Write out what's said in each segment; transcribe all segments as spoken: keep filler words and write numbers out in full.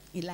இல்லை,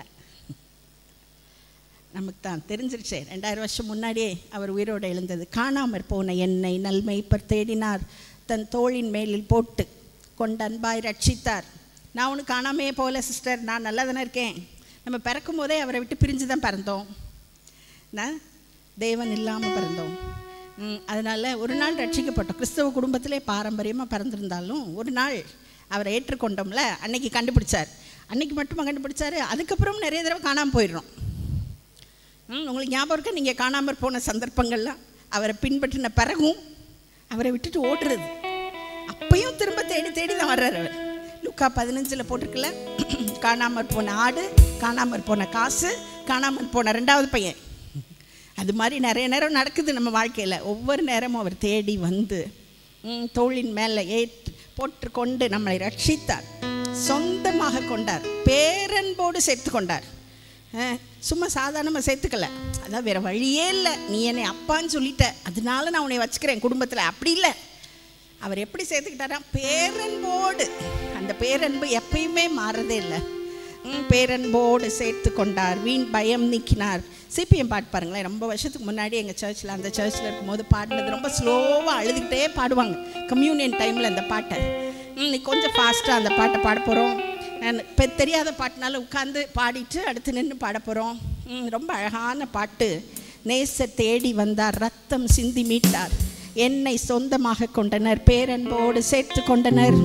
நமக்கு தான் தெரிஞ்சிருச்சே. ரெண்டாயிரம் வருஷம் முன்னாடியே அவர் உயிரோடு எழுந்தது. காணாமற் போன என்னை நல்மெய்ப்பர் தேடினார், தன் தோளின் மேலில் போட்டு கொண்டு அன்பாய் ரட்சித்தார். நான் ஒன்று காணாமே போகல சிஸ்டர், நான் நல்லா தானே இருக்கேன். நம்ம பிறக்கும் போதே அவரை விட்டு பிரிஞ்சு தான் பிறந்தோம், நான் தேவன் இல்லாமல் பிறந்தோம். அதனால் ஒரு நாள் ரட்சிக்கப்பட்டோம். கிறிஸ்தவ குடும்பத்திலே பாரம்பரியமாக பிறந்திருந்தாலும் ஒரு நாள் அவரை ஏற்றுக்கொண்டோம்ல, அன்னைக்கு கண்டுபிடிச்சார். அன்னைக்கு மட்டுமா கண்டுபிடிச்சாரு, அதுக்கப்புறம் நிறைய தடவை காணாமல் போயிடுறோம். ம் உங்களுக்கு ஞாபகம் இருக்க, நீங்கள் காணாமல் போன சந்தர்ப்பங்கள்லாம் அவரை பின்பற்றின பிறகும் அவரை விட்டுட்டு ஓடுறது, அப்பையும் திரும்ப தேடி தேடி தான் வர்றார் அவர். லுக்கா பதினஞ்சில் போட்டிருக்குல்ல, காணாமற் போன ஆடு, காணாமற் போன காசு, காணாமல் போன ரெண்டாவது பையன். அது மாதிரி நிறைய நேரம் நடக்குது நம்ம வாழ்க்கையில். ஒவ்வொரு நேரமும் அவர் தேடி வந்து தோளின் மேலே ஏற்று போட்டு கொண்டு நம்மளை ரட்சித்தார், சொந்தமாக கொண்டார், பேரன்போடு சேர்த்து கொண்டார். சும்மா சாதாரணமாக சேர்த்துக்கல, அதான் வேறு வழியே இல்லை, நீ என்னை அப்பான்னு சொல்லிட்ட அதனால நான் உன்னை வச்சுக்கிறேன் குடும்பத்தில், அப்படி இல்லை. அவர் எப்படி சேர்த்துக்கிட்டாரா, பேரன்போடு. அந்த பேரன்பு எப்பயுமே மாறதே இல்லை. பேரன்போடு சேர்த்து கொண்டார், வீண் பயம் நீக்கினார். சிபிஎம் பாட்டு பாருங்களேன், ரொம்ப வருஷத்துக்கு முன்னாடி எங்கள் சர்ச்சில், அந்த சர்ச்சில் இருக்கும்போது பாடினது ரொம்ப ஸ்லோவாக அழுதுகிட்டே பாடுவாங்க கம்யூனியன் டைமில் அந்த பாட்டை. இன்னைக்கு கொஞ்சம் ஃபாஸ்ட்டாக அந்த பாட்டை பாட போகிறோம். இப்போ தெரியாத பாட்டுனால உட்காந்து பாடிட்டு அடுத்து நின்று பாட போகிறோம். ரொம்ப அழகான பாட்டு. நேச தேடி வந்தார், ரத்தம் சிந்தி மீட்டார், என்னை சொந்தமாக கொண்டனர், பேரன்போடு சேர்த்து கொண்டனர்.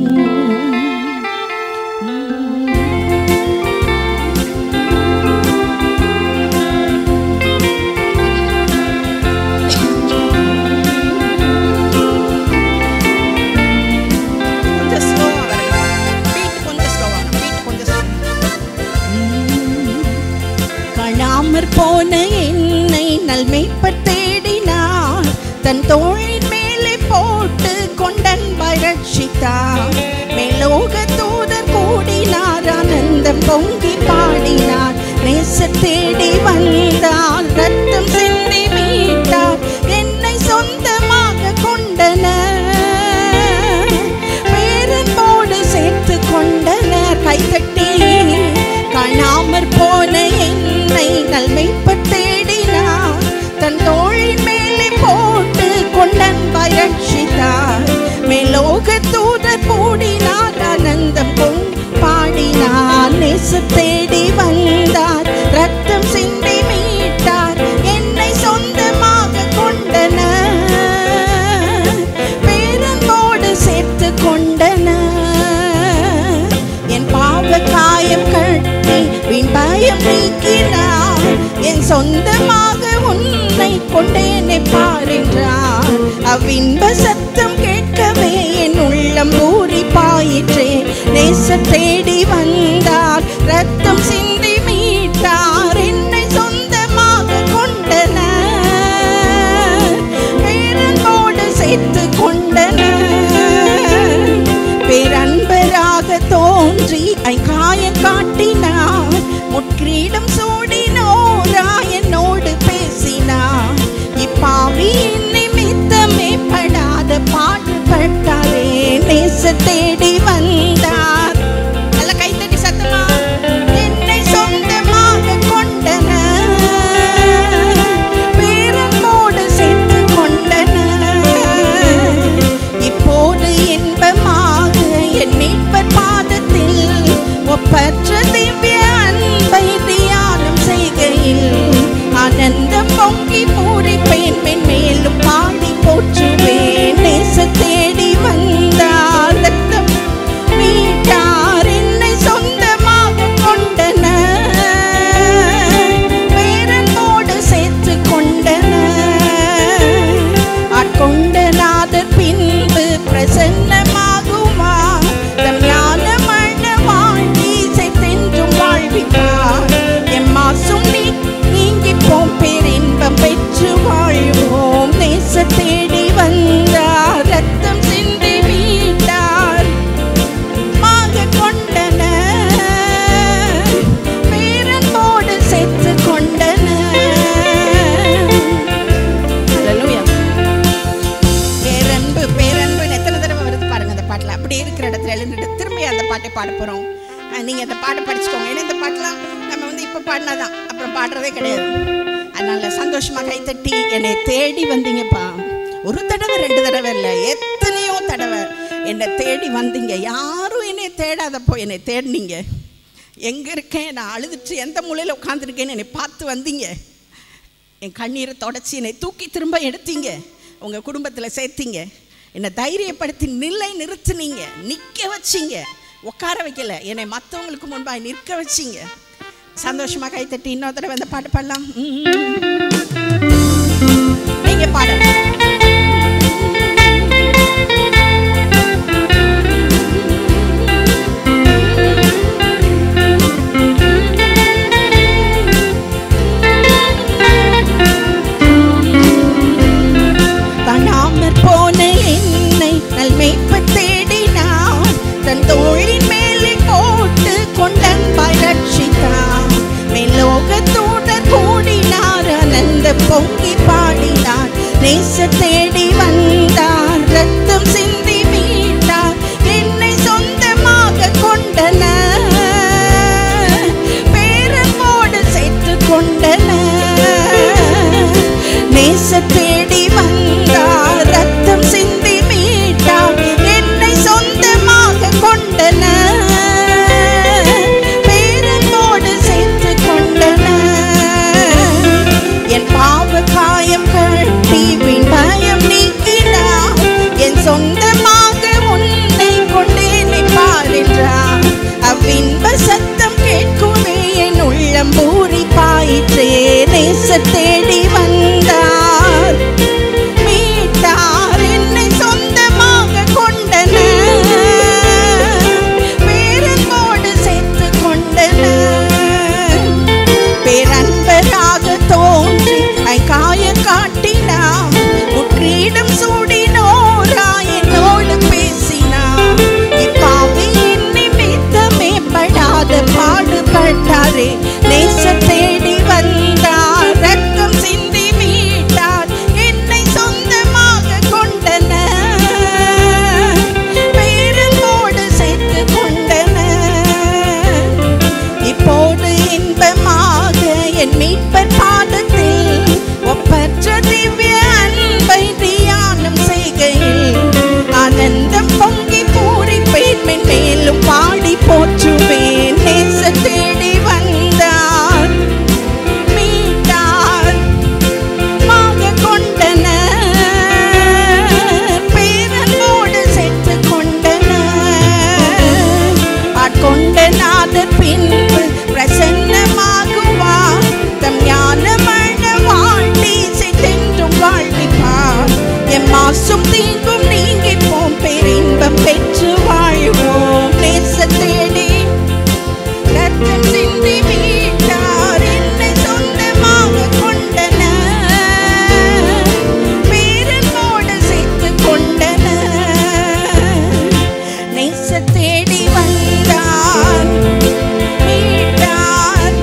காணாமற் போன என்னை நல்மெய்ப்பர் தேடினார், தன் தோளின் மேலே போட்டு கொண்டன்பாய் ரட்சித்தார். மேலோக தூதர் கூடினார், ஆனந்தம் பொங்கி பாடினார். நேச தேடி வந்தார், ரத்தம் சிந்தி மீட்டார், என்னை சொந்தமாக கொண்டனர், பேரன்போடு சேர்த்து கொண்டனர். கைதட்டி காணாமற் போன என்னை நல்மெய்ப்பர் தேடினார், தன் தோளின் மேலே போட்டு கொண்டன்பாய் ரட்சித்தார். மேலோக தூதர் கூடினார், ஆனந்தம் பொங்கி பாடினார். நேச தேடி வந்தார், ரத்தம் சிந்தி மீட்டார், என்னை சொந்தமாக கொண்டனர், பேரன்போடு சேர்த்து கொண்டனர். என் பாவ காயம் கட்டி வீண் பயம் நீக்கினார், என் சொந்தமாக உன்னை கொண்டேனே பாருன்றார். அவ்வின்ப சத்தம் கேட்கவே என் உள்ளம் ஊறி பாயிற்றே. நேச தேடி வந்தார், ரத்தம் சிந்தி மீட்டார், என்னை சொந்தமாக கொண்டனர், பேரன்போடு சேர்த்து கொண்டனர். பேரன்பராக தோன்றி ஐகாயம் காட்டினார், முட்கிரீடம் சூடினோரா என்னோடு பேசினார். இப்பாவியின் நிமித்தமே படாத பாடுபட்டாரே, நேச தேடி வந்தார். நல்ல கைத்தட்டி சத்தமா, என்னை சொந்தமாக கொண்டனர், பேரன்போடு சேர்த்து கொண்டனர். இப்போது இன்பமாக என் மீட்பர் பாதத்தில் ஒப்பற்ற திவ்ய அன்பை தியானம் செய்கையில் ஆனந்தம் பொங்கி பூரிப்பேன், மென்மேலும் பாடி போற்றுவேன். நேச தேடி வந்தார், ரத்தம் ஏன்னா இந்த பாட்டெலாம் நம்ம வந்து இப்போ பாடினாதான், அப்புறம் பாடுறதே கிடையாது. அதனால் சந்தோஷமாக கைத்தட்டி என்னை தேடி வந்தீங்கப்பா. ஒரு தடவை ரெண்டு தடவை இல்லை, எத்தனையோ தடவை என்னை தேடி வந்தீங்க. யாரும் என்னை தேடாதப்போ என்னை தேடினீங்க. எங்கே இருக்கேன், நான் அழுதுட்டு எந்த மூலையில் உட்காந்துருக்கேன்னு என்னை பார்த்து வந்தீங்க. என் கண்ணீரை தொடச்சி என்னை தூக்கி திரும்ப எடுத்தீங்க, உங்கள் குடும்பத்தில் சேர்த்தீங்க. என்னை தைரியப்படுத்தி நிலை நிறுத்துனீங்க, நிற்க வச்சிங்க, உட்கார வைக்கல, என்னை மற்றவங்களுக்கு முன்பாக நிற்க வச்சிங்க. சந்தோஷமாக கைத்தட்டி இன்னொரு தடவை அந்த பாட்டு பாடலாம். நீங்கள் பாடலாம். தன் தோளின் மேலே போட்டு கொண்டன்பாய் ரட்சித்தார். மேலோகத்தூதர் கூடினார், ஆனந்த பொங்கி பாடினார். நேச தேடி வந்தார், ரத்தம் சிந்தி மீட்டார். என்னை சொந்தமாக கொண்டனர், பேரன்போடு சேர்த்து கொண்டனர். நேச தேடி வந்தார், ரத்தம் சிந்தி மீட்டார். என்னை சொந்தமாக கொண்டனர், பேரன்போடு சேர்த்து கொண்டனர். என் பாவ காயம் கட்டி வின் பயம் நீக்கினார். என் சொந்தமாக உன்னை கொண்டேனை பாரின்றார். அவ்வின்ப சத்தம் கேட்குமே என் உள்ளம் பூரி பாயிற்றே. நேச தேடி வந்தார், மீட்டார். என்னை சொந்தமாக கொண்டனர், பேரன்போடு சேர்த்து கொண்டனர். பேரன்பராக தோன்றி காய காட்டினார். முற்றிடம் சூடினோரா என்னோடு பேசினார். இப்பாவி என்னை மீத்தமே படாத பாடுபட்டாரே. நேச தேடி வந்தார், ரத்தம் சிந்தி மீட்டார். என்னை சொந்தமாக கொண்டனர், பேரன்போடு சேர்த்து கொண்டனர். இப்போது இன்பமாக என் மீட்பர் பாதத்தில் ஒப்பற்ற திவ்ய அன்பை தியானம் செய்கையில் ஆனந்தம் பொங்கி பூரிப்பேன். மேலும் பாடி போற்றுவேன். நேச தேடி வந்தார், மீட்டார், மாக கொண்டனர். பேரன்போடு சேர்த்து கொண்டனர். ஆட்கொண்ட நாதர் பின்பு பிரசன்னமாகுவார். தம் ஞானமழ வாழ்த்தி சென்றென்றும் வாழ்விப்பார். எம் மாசும் தீங்கும் நீங்கி போம், பேரின்பம் பெற்று வாழ்வோம். நேச தேடி ரத்தம் சிந்தி மீட்டார். என்னை சொந்தமாக கொண்டனர், பேரன்போடு சேர்த்து கொண்டனர். நேச தேடி வந்தார், மீட்டார்.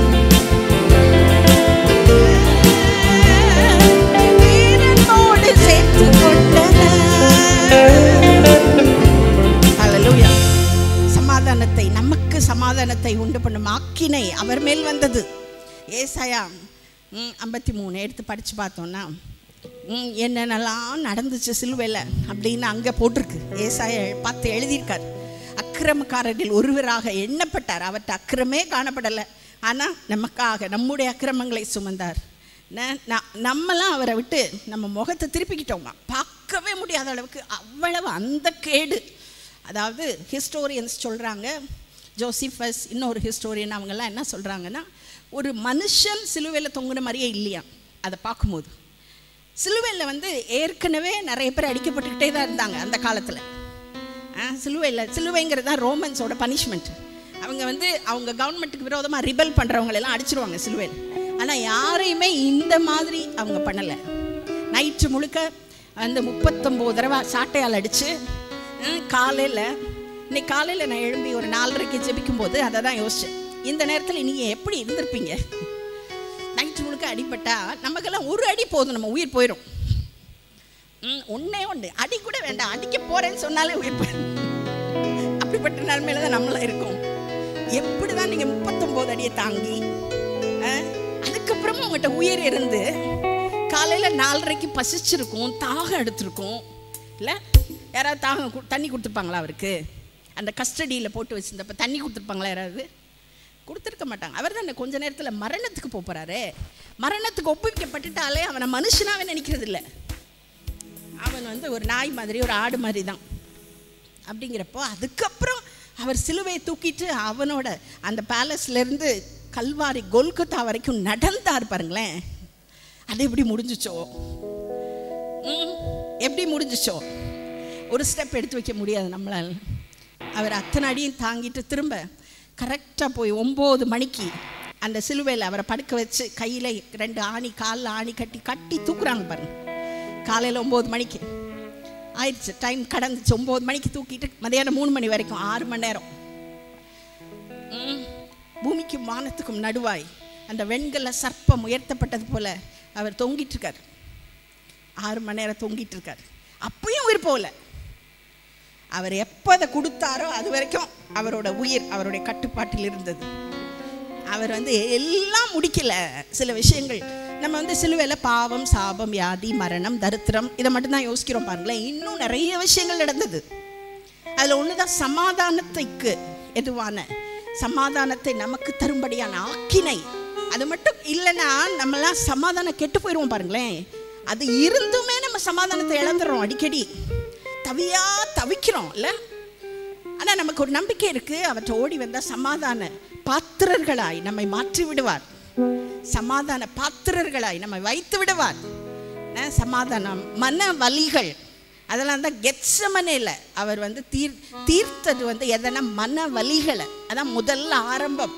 பேரன்போடு சேர்த்து கொண்டனர். ஹல்லேலூயா. சமாதானத்தை, நமக்கு சமாதானத்தை உண்டு பண்ணும் ஆக்கினை அவர் மேல் வந்தது. ஏசாயா ஐம்பத்தி மூணு எடுத்து படித்து பார்த்தோன்னா என்னென்னலாம் நடந்துச்சு சிலுவையில் அப்படின்னு அங்கே போட்டிருக்கு. ஏசாயா பார்த்து எழுதியிருக்கார். அக்கிரமக்காரர்கள் ஒருவராக எண்ணப்பட்டார், அவர்கிட்ட அக்கிரமே காணப்படலை. ஆனால் நமக்காக நம்முடைய அக்கிரமங்களை சுமந்தார். நம்மலாம் அவரை விட்டு நம்ம முகத்தை திருப்பிக்கிட்டோமா, பார்க்கவே முடியாத அளவுக்கு அவ்வளவு அந்த கேடு. அதாவது ஹிஸ்டோரியன்ஸ் சொல்கிறாங்க, ஜோசிஃபஸ் இன்னொரு ஹிஸ்டோரியன், அவங்கெல்லாம் என்ன சொல்கிறாங்கன்னா, ஒரு மனுஷன் சிலுவையில் தொங்குன மாதிரியே இல்லையா. அதை பார்க்கும்போது சிலுவையில் வந்து ஏற்கனவே நிறைய பேர் அடிக்கப்பட்டுக்கிட்டே தான் இருந்தாங்க அந்த காலத்தில். சிலுவையில் சிலுவைங்கிறது தான் ரோமன்ஸோட பனிஷ்மெண்ட். அவங்க வந்து அவங்க கவர்மெண்ட்டுக்கு விரோதமாக ரிபல் பண்ணுறவங்களெல்லாம் அடிச்சிருவாங்க சிலுவையில். ஆனால் யாரையுமே இந்த மாதிரி அவங்க பண்ணலை. நைட்டு முழுக்க அந்த முப்பத்தொம்போது தடவை சாட்டையால் அடித்து காலையில், இன்னைக்கு காலையில் நான் எழும்பி ஒரு நாலரைக்கு ஜெபிக்கும் போது அதை தான் யோசித்தேன். இந்த நேரத்தில் நீங்கள் எப்படி இருந்திருப்பீங்க? நைட்டு முழுக்க அடிப்பட்டா நமக்கெல்லாம் ஒரு அடி போதும், நம்ம உயிர் போயிடும். ம் ஒன்றே ஒன்று அடி கூட வேண்டாம், அடிக்க போகிறேன்னு சொன்னாலே உயிர் போயிடும். அப்படிப்பட்ட நிலைமையில தான் நம்மளாம் இருக்கோம். எப்படிதான் நீங்க முப்பத்தொன்பது அடியை தாங்கி அதுக்கப்புறமா உங்கள்கிட்ட உயிர் இருந்து காலையில நாலரைக்கு பசிச்சிருக்கும், தாகம் எடுத்திருக்கும் இல்லை? யாராவது தாகம் தண்ணி கொடுத்துருப்பாங்களா அவருக்கு? அந்த கஸ்டடியில் போட்டு வச்சிருந்தப்ப தண்ணி கொடுத்துருப்பாங்களா யாராவது? கொடுத்துருக்க மாட்டாங்க. அவர் தான் கொஞ்ச நேரத்தில் மரணத்துக்கு போகிறாரு. மரணத்துக்கு ஒப்புவிக்கப்பட்டுட்டாலே அவனை மனுஷனாவே நினைக்கிறது இல்லை. அவன் வந்து ஒரு நாய் மாதிரி, ஒரு ஆடு மாதிரி தான். அப்படிங்கிறப்போ அதுக்கப்புறம் அவர் சிலுவையை தூக்கிட்டு அவனோட அந்த பேலஸ்லேருந்து கல்வாரி கொல்கத்தா வரைக்கும் நடந்தார் பாருங்களேன். அது எப்படி முடிஞ்சிச்சோ, எப்படி முடிஞ்சிச்சோ, ஒரு ஸ்டெப் எடுத்து வைக்க முடியாது நம்மளால். அவர் அத்தனை அடியும் தாங்கிட்டு திரும்ப கரெக்டாக போய் ஒம்பது மணிக்கு அந்த சிலுவையில் அவரை படுக்க வச்சு கையில் ரெண்டு ஆணி, காலில் ஆணி கட்டி கட்டி தூக்குறாங்க பாருங்க. காலையில் ஒம்பது மணிக்கு ஆயிடுச்சு, டைம் கடந்துச்சு. ஒம்பது மணிக்கு தூக்கிட்டு மதியானம் மூணு மணி வரைக்கும் ஆறு மணி நேரம் பூமிக்கும் வானத்துக்கும் நடுவாய் அந்த வெண்கல சர்ப்பம் உயர்த்தப்பட்டது போல அவர் தொங்கிட்டு இருக்கார். ஆறு மணி நேரம் தொங்கிட்டு இருக்கார். அப்பயும் உயிர் போகல. அவர் எப்போ அதை கொடுத்தாரோ அது வரைக்கும் அவரோட உயிர் அவருடைய கட்டுப்பாட்டில் இருந்தது. அவர் வந்து எல்லாம் முடிக்கல. சில விஷயங்கள் நம்ம வந்து சிலுவையில் பாவம், சாபம், வியாதி, மரணம், தரித்திரம் இதை மட்டும்தான் யோசிக்கிறோம் பாருங்களேன். இன்னும் நிறைய விஷயங்கள் நடந்தது. அதில் ஒன்று தான் சமாதானத்துக்கு எதுவான சமாதானத்தை நமக்கு தரும்படியான ஆக்கினை. அது மட்டும் இல்லைன்னா நம்மளாம் சமாதானம் கெட்டு போயிடுவோம் பாருங்களேன். அது இருந்துமே நம்ம சமாதானத்தை இழந்துடுறோம், அடிக்கடி தவியா தவிக்கிறோம் இல்லை? ஆனால் நமக்கு ஒரு நம்பிக்கை இருக்குது, அவற்றை ஓடி வந்தால் சமாதான பாத்திரர்களாய் நம்மை மாற்றி விடுவார். சமாதான பாத்திரர்களாய் நம்மை வைத்து விடுவார். சமாதானம், மன வலிகள் அதெல்லாம் தான் கெத்செமனேல அவர் வந்து தீர் தீர்த்தது வந்து எதனா மன வலிகளை. அதான் முதல்ல ஆரம்பம்.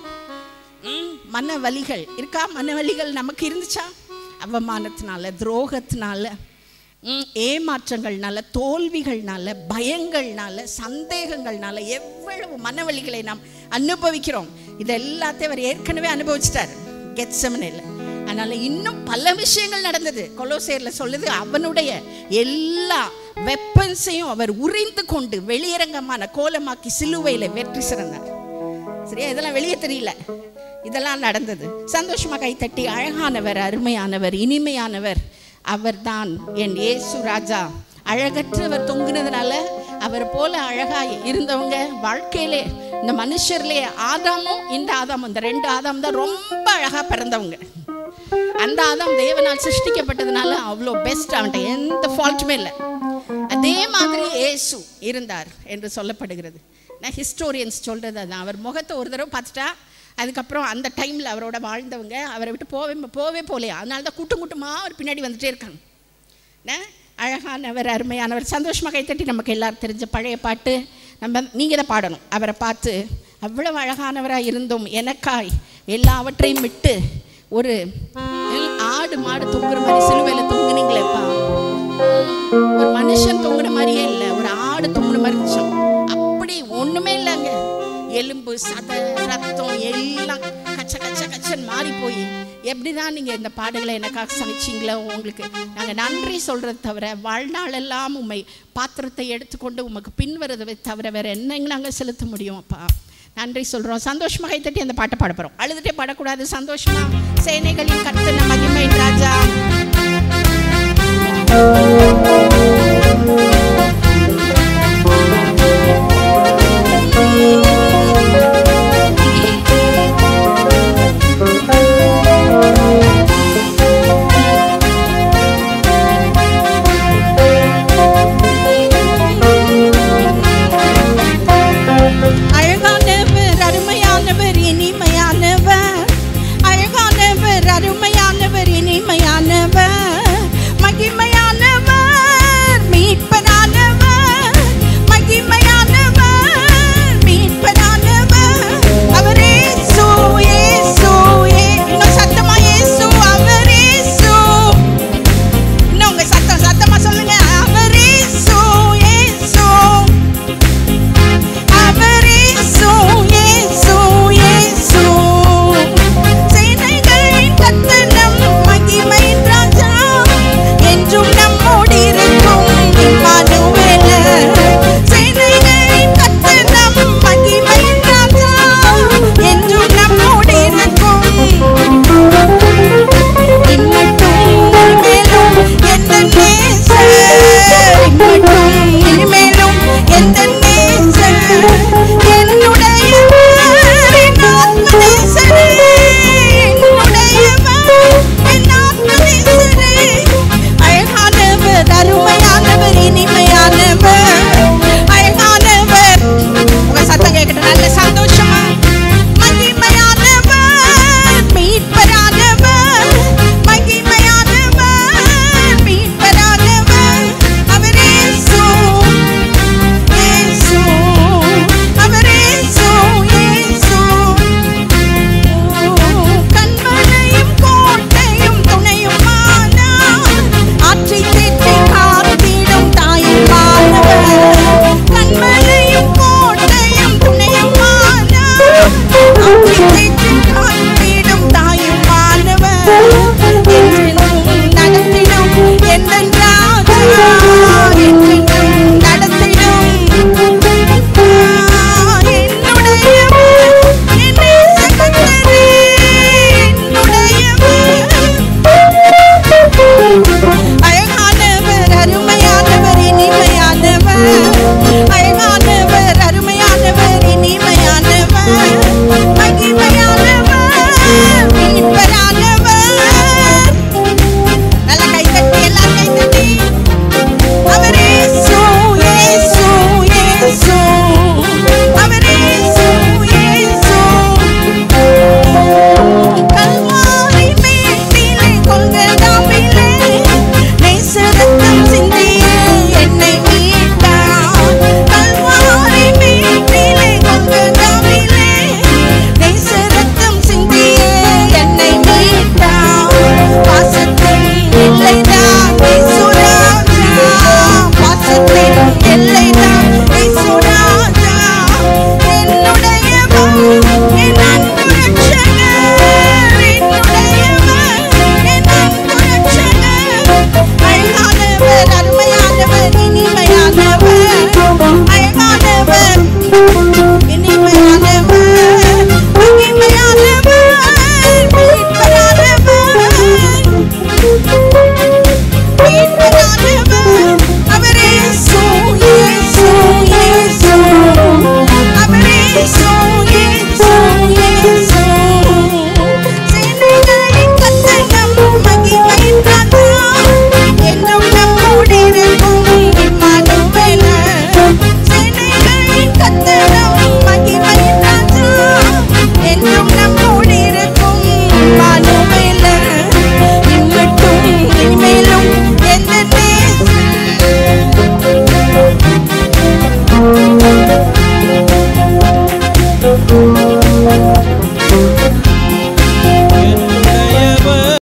மன வலிகள் இருக்கா? மன வலிகள் நமக்கு இருந்துச்சா? அவமானத்தினால, துரோகத்தினால, ஏமாற்றங்கள்னால, தோல்விகள்னால, பயங்கள்னால, சந்தேகங்கள்னால எவ்வளவு மனவலிகளை நாம் அனுபவிக்கிறோம். இது எல்லாத்தையும் அவர் ஏற்கனவே அனுபவிச்சிட்டார் கெத்செமனேல. அதனால இன்னும் பல விஷயங்கள் நடந்தது. கொலோசேயர்ல சொல்லுது, அவனுடைய எல்லா வெப்பன்ஸையும் அவர் உரிந்து கொண்டு வெளியரங்கமான கோலமாக்கி சிலுவையில வெற்றி சிறந்தார். சரியா? இதெல்லாம் வெளியே தெரியல, இதெல்லாம் நடந்தது. சந்தோஷமா கைத்தட்டி, அழகானவர், அருமையானவர், இனிமையானவர் அவர்தான் என் இயேசு ராஜா. அழகற்றவர் தொங்குனதுனால அவர் போல அழகா இருந்தவங்க வாழ்க்கையிலே இந்த மனுஷர்லேயே ஆதாமும் இந்த ஆதாமும், இந்த ரெண்டு ஆதாம் தான் ரொம்ப அழகா பிறந்தவங்க. அந்த ஆதாம் தேவனால் சிருஷ்டிக்கப்பட்டதுனால அவ்வளோ பெஸ்ட், அவன்கிட்ட எந்த ஃபால்ட்டுமே இல்லை. அதே மாதிரி இயேசு இருந்தார் என்று சொல்லப்படுகிறது. நான் ஹிஸ்டோரியன்ஸ் சொல்கிறது அதுதான். அவர் முகத்தை ஒரு தடவை பார்த்துட்டா அதுக்கப்புறம் அந்த டைமில் அவரோட வாழ்ந்தவங்க அவரை விட்டு போவே போவே போலையா. அதனால தான் கூட்டம் கூட்டமாக அவர் பின்னாடி வந்துகிட்டே இருக்காங்க. அழகானவர், அருமையானவர். சந்தோஷமாக கைத்தட்டி நமக்கு எல்லாரும் தெரிஞ்ச பழைய பாட்டு நம்ம நீங்கள் தான் பாடணும். அவரை பார்த்து, அவ்வளவு அழகானவராக இருந்தோம், எனக்காய் எல்லாவற்றையும் விட்டு ஒரு ஆடு மாடு தொங்குற மாதிரி சிலுவையில் தொங்குனீங்களேப்பா. ஒரு மனுஷன் தொங்குன மாதிரியே இல்லை, ஒரு ஆடு தொங்குன மாதிரி இருந்துச்சோம். அப்படி ஒன்றுமே இல்லைங்க. எலும்பு, சதை, ரத்தம் எல்லாம் கச்ச கச்ச கச்சன் மாறி போய் எப்படிதான் நீங்கள் இந்த பாடுகளை எனக்காக சமைச்சிங்களோ உங்களுக்கு நாங்கள் நன்றி சொல்கிறத தவிர, வாழ்நாளெல்லாம் உண்மை பாத்திரத்தை எடுத்துக்கொண்டு உமக்கு பின்வரதை தவிர வேறு என்னங்க நாங்கள் செலுத்த முடியும் அப்பா. நன்றி சொல்கிறோம். சந்தோஷமாக கைத்தட்டி அந்த பாட்டை பாட போகிறோம். அழுதுகிட்டே பாடக்கூடாது. சந்தோஷமா, சேனைகளின் கர்த்தர் மகிமை ராஜா.